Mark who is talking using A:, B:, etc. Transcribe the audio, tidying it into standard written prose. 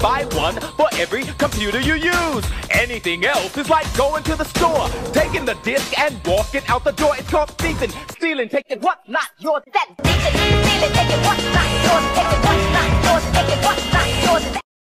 A: buy one for every computer you use. Anything else is like going to the store, taking the disc and walking out the door. It's called thieving, stealing, taking what's not yours. That's thieving, stealing, taking